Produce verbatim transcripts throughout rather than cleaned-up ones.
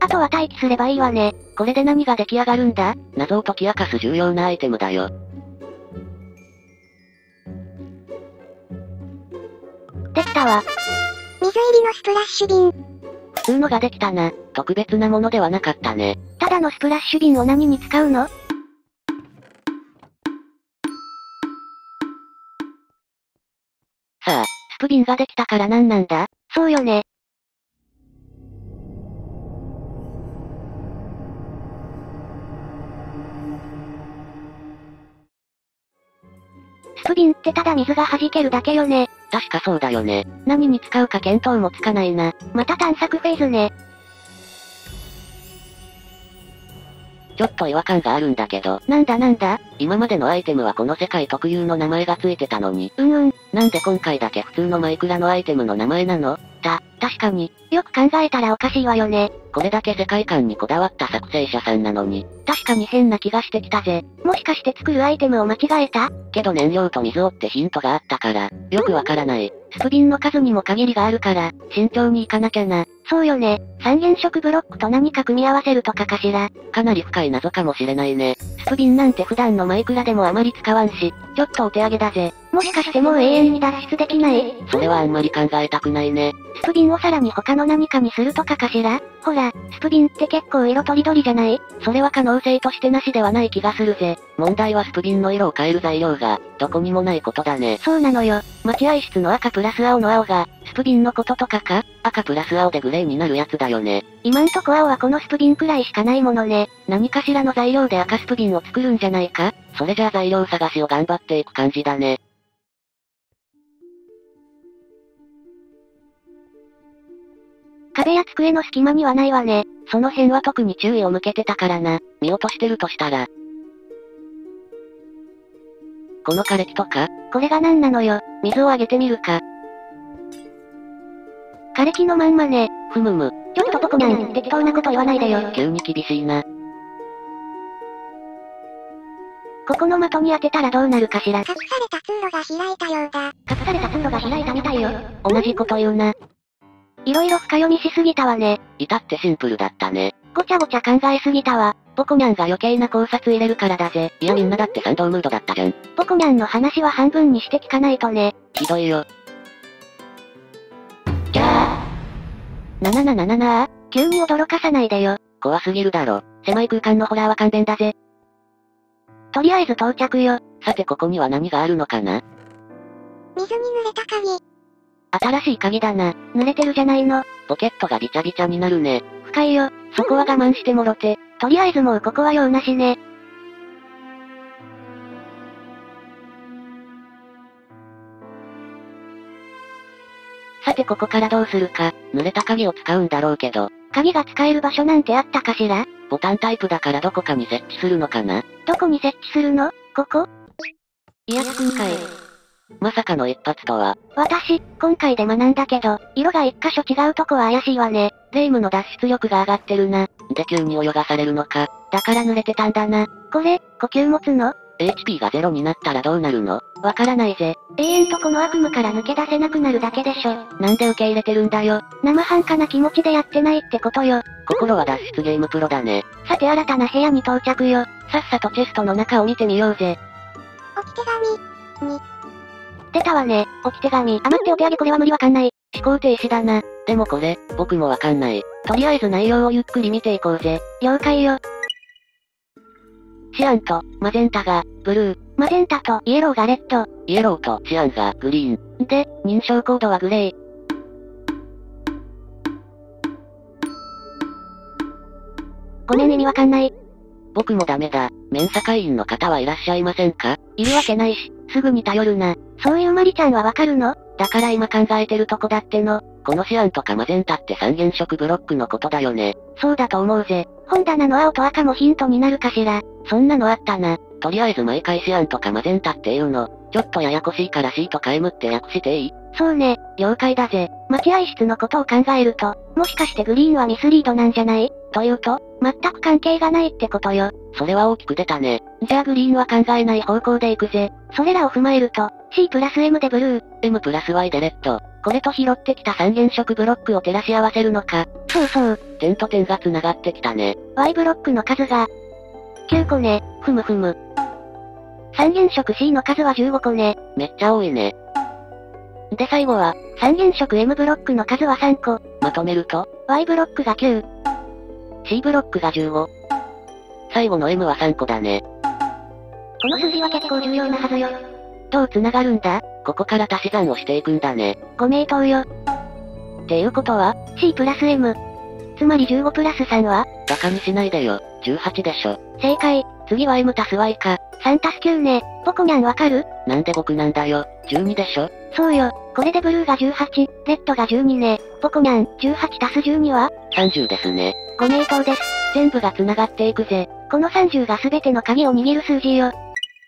あとは待機すればいいわね。 これで何が出来上がるんだ？謎を解き明かす重要なアイテムだよ。 できたわ。 水入りのスプラッシュ瓶。 普通のができたな。特別なものではなかったね。 ただのスプラッシュ瓶を何に使うの？ さあ、スプ瓶ができたから何なんだ？ そうよね。スプ瓶ってただ水が弾けるだけよね。 確かそうだよね。何に使うか見当もつかないな。 また探索フェーズね。 ちょっと違和感があるんだけど。 なんだなんだ？ 今までのアイテムはこの世界特有の名前がついてたのに。 うんうん。 なんで今回だけ普通のマイクラのアイテムの名前なの？ た、確かに。よく考えたらおかしいわよね。 これだけ世界観にこだわった作成者さんなのに。 確かに変な気がしてきたぜ。もしかして作るアイテムを間違えた？ けど燃料と水をってヒントがあったから、よくわからない。スプ瓶の数にも限りがあるから、慎重にいかなきゃな。 そうよね。三原色ブロックと何か組み合わせるとかかしら。 かなり深い謎かもしれないね。 スプ瓶なんて普段のマイクラでもあまり使わんし、ちょっとお手上げだぜ。もしかしてもう永遠に脱出できない？ それはあんまり考えたくないね。 スプ瓶をさらに他の何かにするとかかしら？ほら、スプ瓶って結構色とりどりじゃない？ それは可能性としてなしではない気がするぜ。問題はスプ瓶の色を変える材料が、どこにもないことだね。 そうなのよ。 待合室の赤プラス青の青が、スプ瓶のこととかか？赤プラス青でグレーになるやつだよね。 今んとこ青はこのスプ瓶くらいしかないものね。 何かしらの材料で赤スプ瓶を作るんじゃないか？それじゃあ材料探しを頑張っていく感じだね。 壁や机の隙間にはないわね。 その辺は特に注意を向けてたからな。見落としてるとしたら。この枯れ木とか？ これが何なのよ。 水をあげてみるか。 枯れ木のまんまね。 ふむむ。 ちょっとポコニャン、適当なこと言わないでよ。 急に厳しいな。 ここの的に当てたらどうなるかしら。 隠された通路が開いたようだ。 隠された通路が開いたみたいよ。 同じこと言うな。 いろいろ深読みしすぎたわね。 至ってシンプルだったね。 ごちゃごちゃ考えすぎたわ。 ポコニャンが余計な考察入れるからだぜ。いやみんなだって賛同ムードだったじゃん。 ポコニャンの話は半分にして聞かないとね。 ひどいよ。じゃあ。 ななななななあ、急に驚かさないでよ。 怖すぎるだろ。狭い空間のホラーは勘弁だぜ。 とりあえず到着よ。 さてここには何があるのかな？ 水に濡れた鍵。 新しい鍵だな。濡れてるじゃないの。 ポケットがびちゃびちゃになるね。 深いよ。 そこは我慢してもろて。 とりあえずもうここは用なしね。 さてここからどうするか。濡れた鍵を使うんだろうけど。 鍵が使える場所なんてあったかしら？ ボタンタイプだからどこかに設置するのかな？ どこに設置するの？ここ？ いや、今回。まさかの一発とは。 私、今回で学んだけど、色が一箇所違うとこは怪しいわね。 レイムの脱出力が上がってるな。で急に泳がされるのか。だから濡れてたんだな。 これ、呼吸持つの？ エイチピー がゼロになったらどうなるの？ わからないぜ。永遠とこの悪夢から抜け出せなくなるだけでしょ。 なんで受け入れてるんだよ。 生半可な気持ちでやってないってことよ。 心は脱出ゲームプロだね。 さて新たな部屋に到着よ。 さっさとチェストの中を見てみようぜ。 置き手紙。に。 出たわね、置き手紙。余ってお手上げこれは無理わかんない。 思考停止だな。でもこれ、僕もわかんない。とりあえず内容をゆっくり見ていこうぜ。 了解よ。 シアンと、マゼンタが、ブルー。 マゼンタとイエローがレッド。 イエローとシアンがグリーン。で、認証コードはグレー。 ごめん意味わかんない。 僕もダメだ。メンサ会員の方はいらっしゃいませんか？ いるわけないし、 すぐに頼るな。 そういうマリちゃんはわかるの？ だから今考えてるとこだっての。このシアンとかマゼンタって三原色ブロックのことだよね。 そうだと思うぜ。本棚の青と赤もヒントになるかしら。 そんなのあったな。とりあえず毎回シアンとかマゼンタっていうの、ちょっとややこしいから C とか M って訳していい？ そうね、了解だぜ。待合室のことを考えると、もしかしてグリーンはミスリードなんじゃない？ というと？ 全く関係がないってことよ。 それは大きく出たね。じゃあグリーンは考えない方向で行くぜ。 それらを踏まえると、C プラス M でブルー、 M プラス Y でレッド。これと拾ってきた三原色ブロックを照らし合わせるのか。 そうそう。 点と点が繋がってきたね。 Y ブロックの数が、きゅうこね。ふむふむ。三原色 C の数はじゅうごこね。 めっちゃ多いね。 で最後は、三原色 M ブロックの数はさんこ。 まとめると Y ブロックがきゅう。 C ブロックがじゅうご。最後の M はさんこだね。 この数字は結構重要なはずよ。 どう繋がるんだ？ここから足し算をしていくんだね。 ご名答よ。 っていうことは C プラス M。つまりじゅうごプラスさんはバカにしないでよ。じゅうはちでしょ。 正解。 次は M 足す Y か。 さん足すきゅうね。ポコニャンわかる？ なんで僕なんだよ。じゅうにでしょ。 そうよ。これでブルーがじゅうはち、レッドがじゅうにね。ポコニャン、じゅうはち足すじゅうにはさんじゅうですね。 ご名答です。 全部が繋がっていくぜ。 このさんじゅうが全ての鍵を握る数字よ。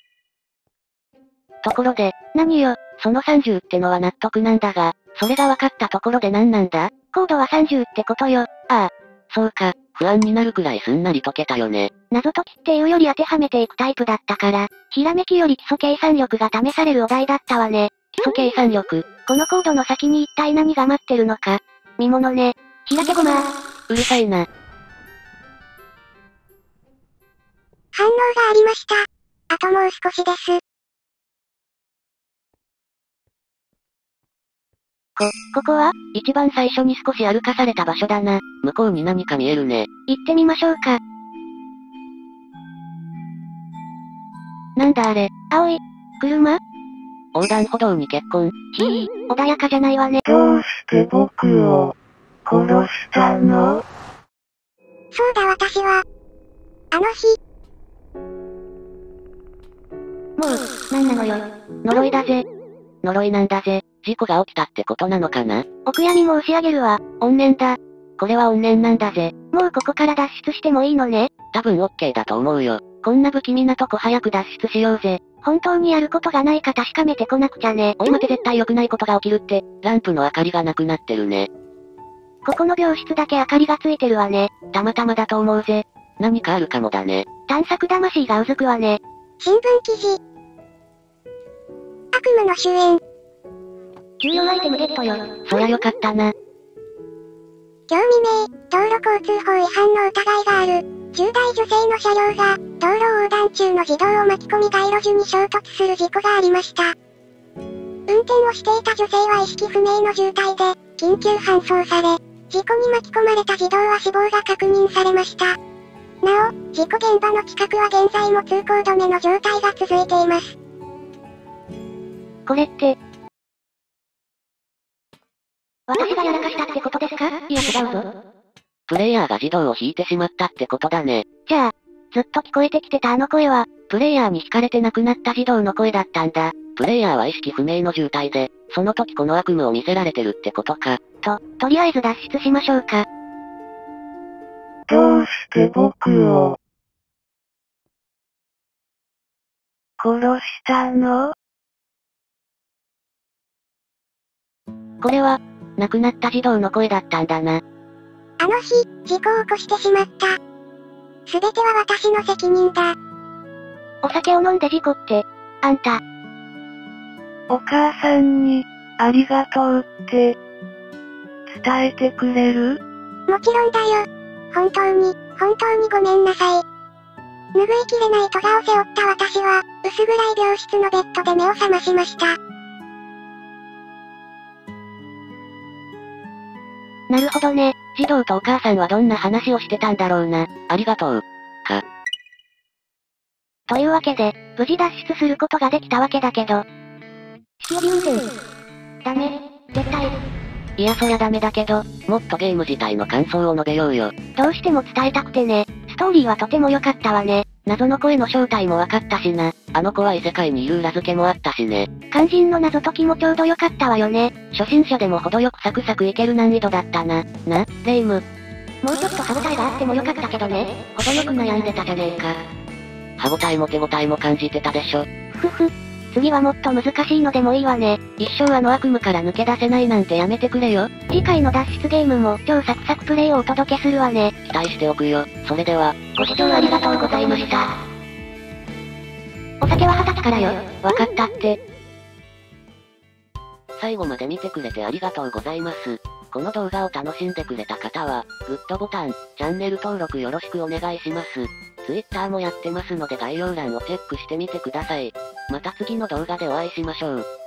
ところで、 何よ。 そのさんじゅうってのは納得なんだが、それが分かったところで何なんだ？ コードはさんじゅうってことよ。 ああ。そうか、不安になるくらいすんなり解けたよね。 謎解きっていうより当てはめていくタイプだったから、ひらめきより基礎計算力が試されるお題だったわね。 基礎計算力。 このコードの先に一体何が待ってるのか。見物ね。開けごまー。 うるさいな。 反応がありました。あともう少しです。 こ、ここは一番最初に少し歩かされた場所だな。向こうに何か見えるね。 行ってみましょうか。 なんだあれ。 青い。車？ 横断歩道に結婚。 ひぃ、穏やかじゃないわね。 どうして僕を殺したの？ そうだ私は、あの日。 もう、なんなのよ。 呪いだぜ。呪いなんだぜ。事故が起きたってことなのかな？ お悔やみ申し上げるわ。 怨念だ。これは怨念なんだぜ。 もうここから脱出してもいいのね？ 多分 OK だと思うよ。こんな不気味なとこ早く脱出しようぜ。 本当にやることがないか確かめてこなくちゃね。 おい待て絶対良くないことが起きるって、ランプの明かりがなくなってるね。 ここの病室だけ明かりがついてるわね。 たまたまだと思うぜ。何かあるかもだね。 探索魂がうずくわね。 新聞記事。悪夢の終焉。 給与アイテムゲットよ。 そりゃよかったな。 今日未明、道路交通法違反の疑いがある。じゅう代女性の車両が、道路横断中の児童を巻き込み街路樹に衝突する事故がありました。運転をしていた女性は意識不明の重体で、緊急搬送され、事故に巻き込まれた児童は死亡が確認されました。なお、事故現場の近くは現在も通行止めの状態が続いています。 これって、私がやらかしたってことですか？ いや違うぞ。プレイヤーが児童を引いてしまったってことだね。 じゃあ、ずっと聞こえてきてたあの声は、 プレイヤーに惹かれて亡くなった児童の声だったんだ。プレイヤーは意識不明の重体で、その時この悪夢を見せられてるってことか。 と、とりあえず脱出しましょうか。 どうして僕を殺したの？ これは、亡くなった児童の声だったんだな。 あの日、事故を起こしてしまった。すべては私の責任だ。 お酒を飲んで事故って、あんた。 お母さんに、ありがとうって、伝えてくれる？ もちろんだよ。本当に、本当にごめんなさい。拭いきれない咎を背負った私は、薄暗い病室のベッドで目を覚ましました。 なるほどね。 児童とお母さんはどんな話をしてたんだろうな。ありがとう。か。 というわけで、無事脱出することができたわけだけど。引き寄り運転。ダメ、絶対。 いやそりゃダメだけど、もっとゲーム自体の感想を述べようよ。 どうしても伝えたくてね。ストーリーはとても良かったわね。 謎の声の正体も分かったしな。あの怖い世界にいる裏付けもあったしね。 肝心の謎解きもちょうど良かったわよね。 初心者でも程よくサクサクいける難易度だったな。な、レイム。 もうちょっと歯応えがあっても良かったけどね。 程よく悩んでたじゃねえか。歯応えも手応えも感じてたでしょ。 ふふ。次はもっと難しいのでもいいわね。 一生あの悪夢から抜け出せないなんてやめてくれよ。 次回の脱出ゲームも超サクサクプレイをお届けするわね。 期待しておくよ。それでは、 ご視聴ありがとうございました。お酒は二十歳からよ。 わかったって。最後まで見てくれてありがとうございます。 この動画を楽しんでくれた方は、グッドボタン、チャンネル登録よろしくお願いします。Twitter もやってますので概要欄をチェックしてみてください。また次の動画でお会いしましょう。